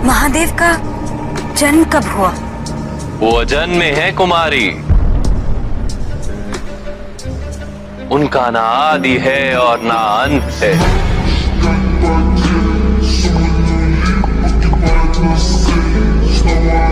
महादेव का जन्म कब हुआ? वो अजन्मे है कुमारी। उनका ना आदि है और ना अंत है। Step back in, someone unique, looking back, let's say, it's no